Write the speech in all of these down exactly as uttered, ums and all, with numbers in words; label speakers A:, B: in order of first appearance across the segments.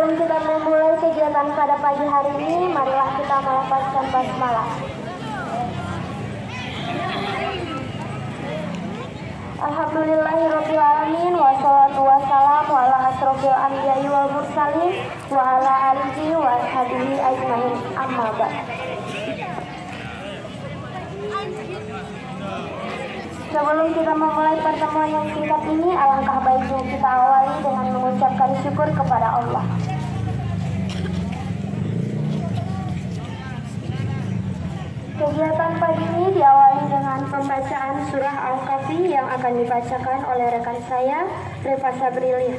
A: Sebelum kita memulai kegiatan pada pagi hari ini, marilah kita melafazkan basmalah. Alhamdulillahirabbil alamin wassalatu wassalamu ala asrofil anbiya'i wal mursalin wa ala alihi wa ashabihi ajmain, amma ba'd. Sebelum kita memulai pertemuan yang singkat ini, alangkah baiknya kita awali dengan mengucapkan syukur kepada Allah. Kegiatan pagi ini diawali dengan pembacaan surah Al-Kahfi yang akan dibacakan oleh rekan saya, Reva Sabrilia.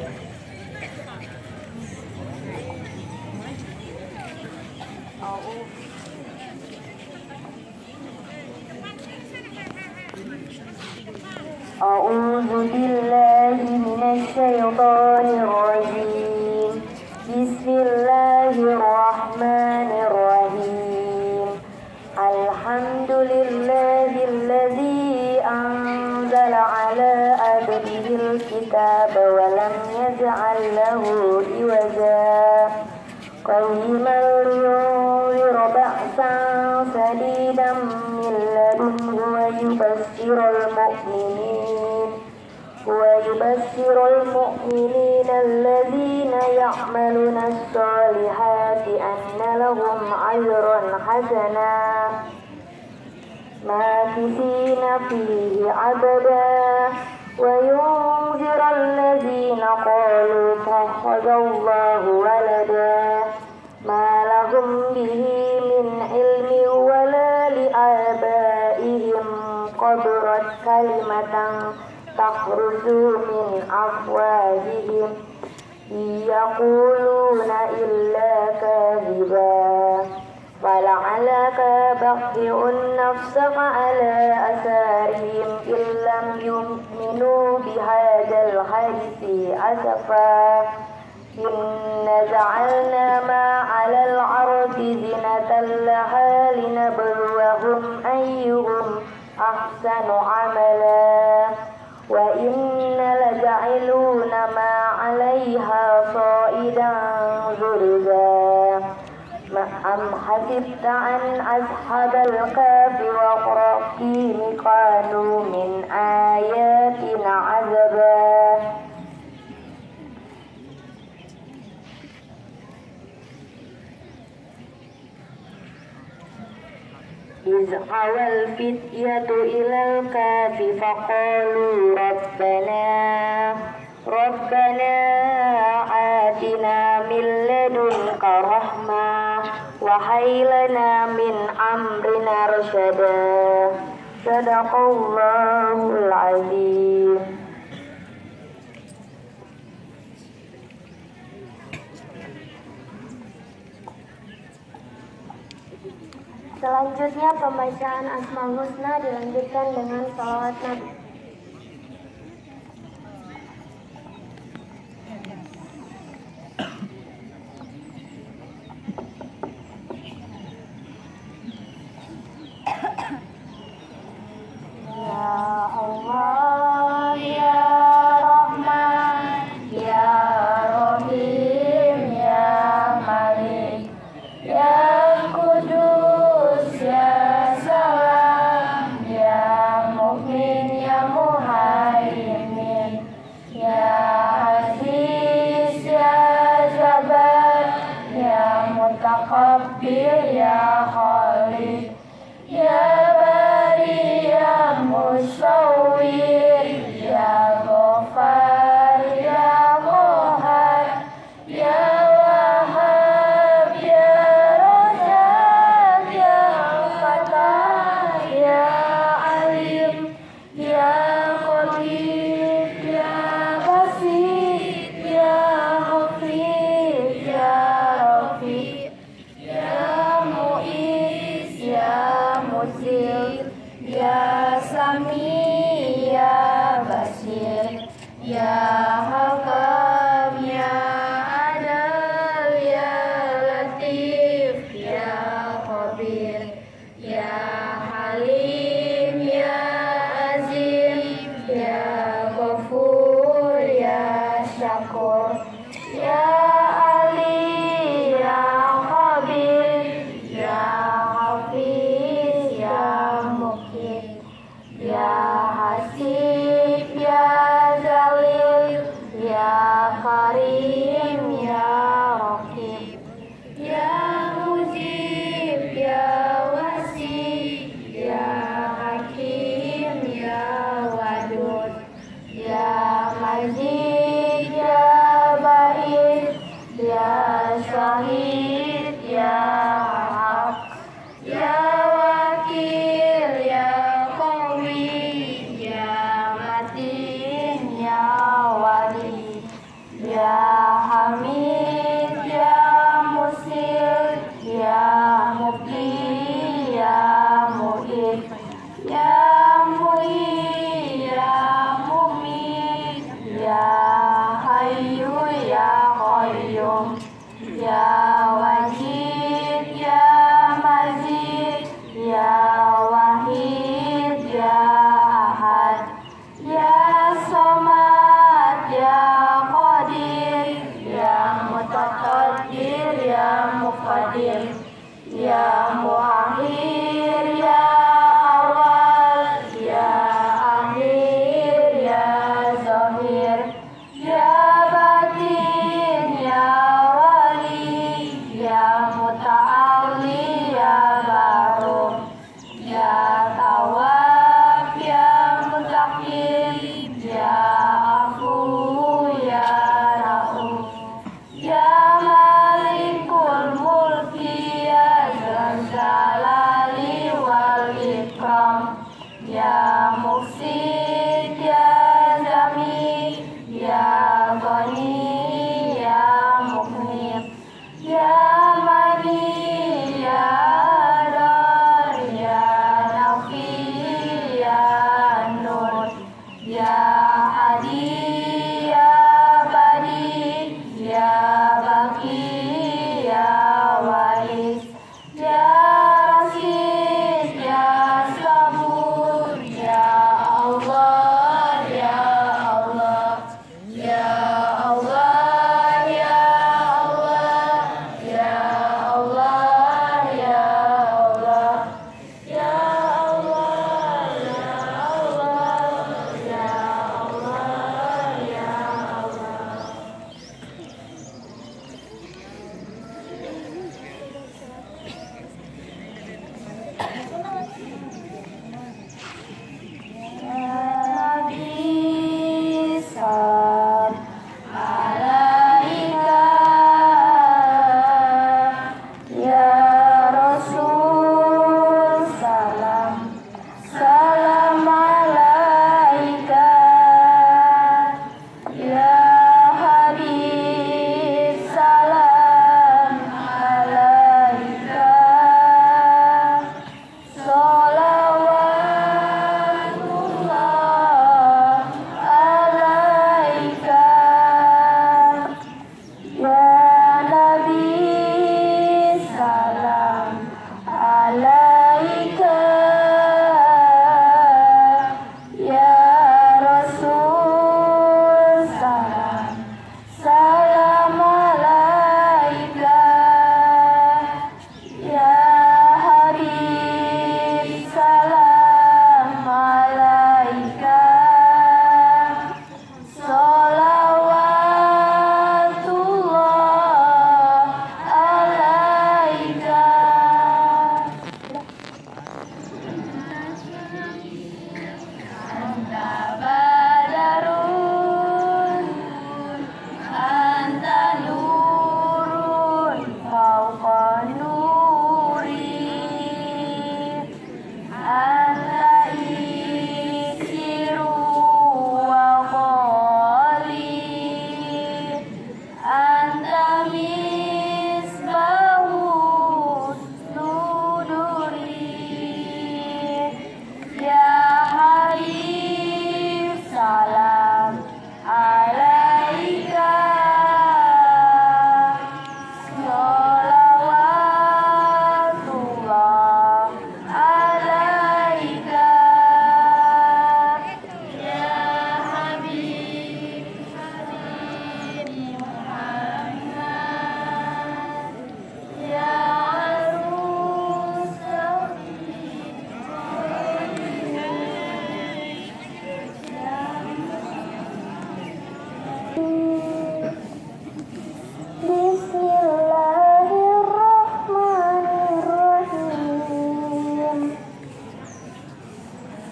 A: A'udzu billahi minasy syaithanir rajim. Bismillahirrahmanirrahim. Alhamdulillahilladzi anzala ala abdihil kitaba wa lam yaj'al lahu iwaja. Qayyiman liyunzira ba'san shadidan min ladunhu wa yubashshirul mu'minin wa yubashshirul mu'minina alladhina ya'maluna as-solihati anna lahum ajran hasana makithina fihi abada wa yunzira alladhina qalu takhadallahu walada ma lahum bihi min ilmi wa la li'abaihim qabrat kalimatan takhruju min afwahihim yaquluna illa kadhiba fala'alaka baqi'un nafsaka ala asarihim illam yu'minu bihadzal hadithi asafa inna ja'alna ma 'alal ardi zinatan laha linabluwahum ayyuhum ahsanu 'amala wa inna laja'iluna ma 'alayha sa'idan zurza am hasibta an ashabal kahfi wa raqim kanu min ayatina 'azaba. إذ أوى الفتية إلى الكهف فقالوا ربنا ربنا آتنا من لدنك رحمة وهيئ لنا من أمرنا رشدا. صدق الله العظيم. Selanjutnya pembacaan Asmaul Husna dilanjutkan dengan shalawat Nabi.
B: Ya Ali
A: Ya Hasib, Ya Zalil, Ya Karim, Ya Raqib, Ya Mujib, Ya Wasi, Ya Hakim, Ya Wadud, Ya Majid, Ya Ba'id, Ya Syahid, Ya Haq, Ya Wakil, Ya Qawi, Ya Matin, Ya Wali, Ya Hamid, Ya Musil, Ya Mubdi, Ya Mu'id, Ya Mu'i, Ya Mumit, Ya Hayyu, Ya Qayyum, Ya Wajid, Ya Majid, Ya Wahid, Ya Ahad, Ya Samad, Ya Qadir, Ya Mutaqaddir, Ya Muqaddim, Ya Muakhir, Ya Awal, Ya Akhir, Ya Zahir, Ya Batin, Ya Wali, Ya Muta'ali, Ya Barum, Ya Tawab, Ya Mutakin, Ya Afu, Ya Rauf, Ya Malikul Mulki, Ya Jalali wal Ikram, Ya Mufsid, Ya Jami, Ya Ghani, Ya Muqnit, Ya Mani, Ya Dar, Ya Nafi, Ya Nur, Ya Hadi, Ya Badi, Ya Baki, Ya Waris, Ya Rasid, Ya Sabur, Ya Allah, Ya Allah, Ya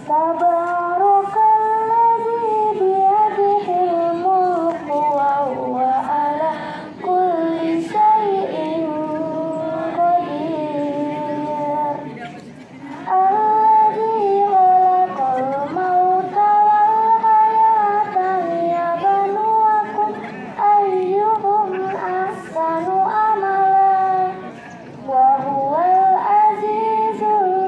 A: Tabarakalladzi biyadihil mulku wa huwa ala kulli syai'in qadir. Alladzi khalaqal mauta wal hayata liyabluwakum ayyuhum ahsanu amala wa huwal azizul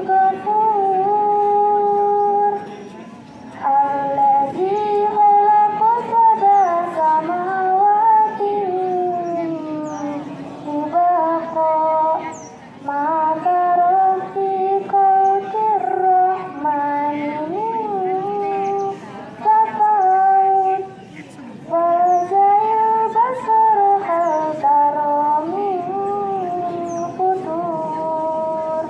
A: ghafur. Alladzi khalaqa sab'a samawati tibaqa ma tara fi khalqir rahmani min tafawut farja'il basara hal tara min futur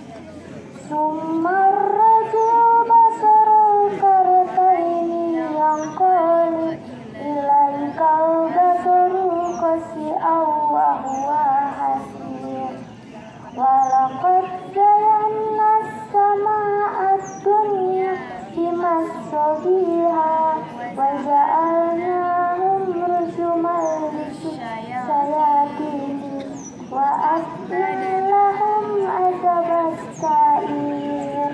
A: summa rajul basara karataini yanqali ilaikal basaru khasi'aw wa huwa hasir. Walaqad zayyana as-samaa'a ad-dunya bimassabiha wa ja'alnahum rujuman lis-shayatin wa a'tadnahum 'adzabas sa'ir.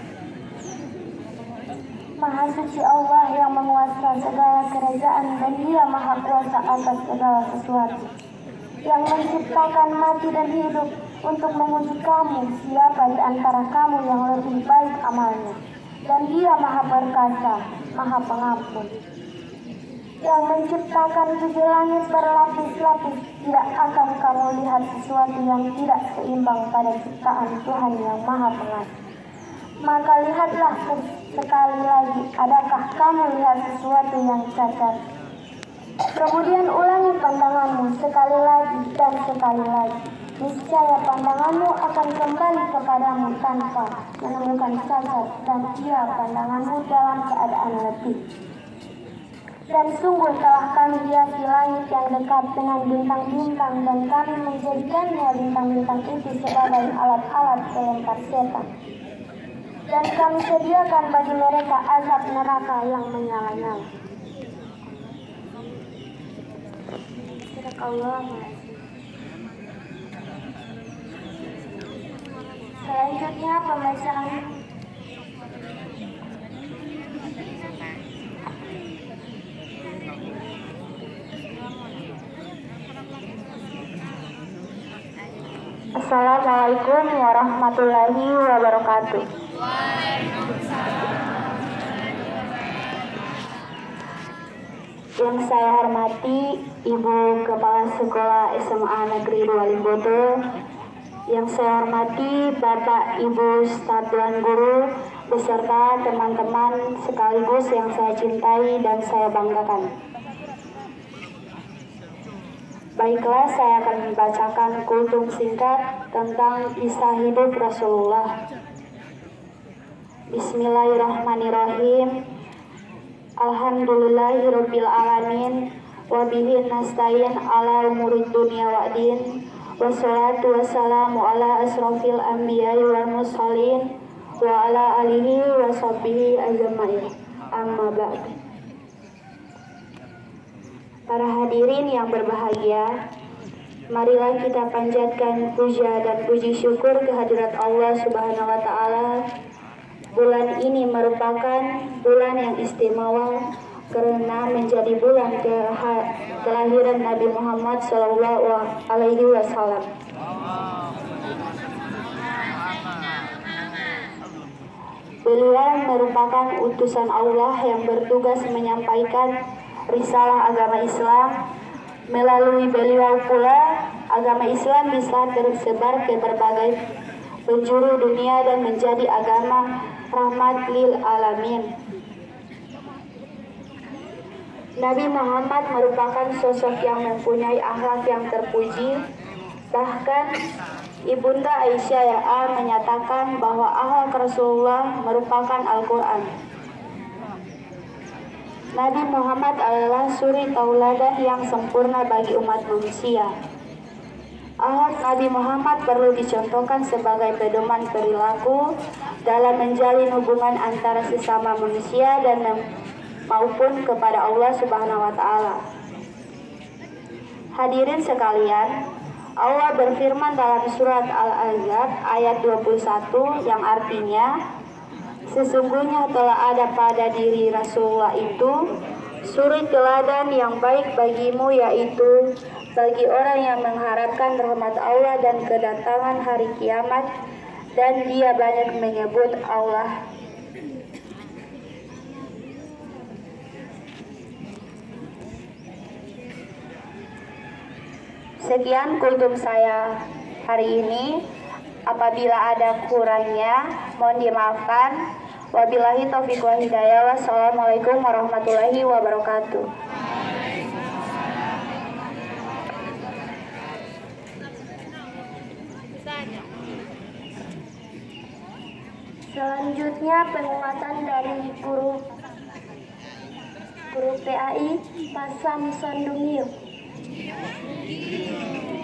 A: Maha suci Allah yang menguasai segala kerajaan dan Dia maha kuasa atas segala sesuatu, yang menciptakan mati dan hidup untuk menguji kamu siapa di antara kamu yang lebih baik amalnya, dan Dia maha perkasa, maha pengampun. Yang menciptakan tujuh langit berlapis-lapis, tidak akan kamu lihat sesuatu yang tidak seimbang pada ciptaan Tuhan yang maha pengasih. Maka lihatlah sekali lagi, adakah kamu lihat sesuatu yang cacat? Kemudian ulangi pandanganmu sekali lagi dan sekali lagi. Niscaya pandanganmu akan kembali kepadamu tanpa menemukan cacat, dan ia pandanganmu dalam keadaan letih. Dan sungguh telah kami hiasi langit yang dekat dengan bintang-bintang, dan kami menjadikannya bintang-bintang itu sebagai alat-alat pelempar setan. Dan kami sediakan bagi mereka azab neraka yang menyala-nyala. Selanjutnya pembacaan Assalamualaikum warahmatullahi wabarakatuh. Yang saya hormati Ibu Kepala Sekolah S M A Negeri dua Limboto, yang saya hormati Bapak Ibu staf Tuan Guru beserta teman-teman sekaligus yang saya cintai dan saya banggakan. Baiklah, saya akan membacakan kultum singkat tentang kisah hidup Rasulullah. Bismillahirrahmanirrahim. Alhamdulillahirabbil alamin wa bihi nasta'in ala umurid dunya wa'din. Wassalatu wassalamu ala asrofil anbiya'i wal mursalin wa ala alihi wa sahbihi ajma'in. Amma ba'd. Para hadirin yang berbahagia, marilah kita panjatkan puja dan puji syukur kehadirat Allah Subhanahu wa taala. Bulan ini merupakan bulan yang istimewa karena menjadi bulan kelahiran Nabi Muhammad shallallahu alaihi wasallam. Beliau merupakan utusan Allah yang bertugas menyampaikan risalah agama Islam. Melalui beliau pula agama Islam bisa tersebar ke berbagai penjuru dunia dan menjadi agama rahmat lil alamin. Nabi Muhammad merupakan sosok yang mempunyai akhlak yang terpuji. Bahkan Ibunda Aisyah ya menyatakan bahwa akhlak Rasulullah merupakan Al-Quran. Nabi Muhammad adalah suri tauladan yang sempurna bagi umat manusia. Akhlak Nabi Muhammad perlu dicontohkan sebagai pedoman perilaku
B: dalam menjalin hubungan antara sesama manusia dan maupun kepada Allah Subhanahu wa taala. Hadirin sekalian, Allah berfirman dalam surat Al-Ahzab ayat dua puluh satu yang artinya, sesungguhnya telah ada pada diri Rasulullah itu suri teladan yang baik bagimu, yaitu bagi orang yang mengharapkan rahmat Allah dan kedatangan hari kiamat, dan dia banyak menyebut Allah. Sekian kultum saya hari ini. Apabila ada kurangnya, mohon dimaafkan. Wabillahi taufiq wal hidayah. Wassalamualaikum warahmatullahi wabarakatuh.
A: Selanjutnya penguatan dari guru guru P A I Pasam Sandungio.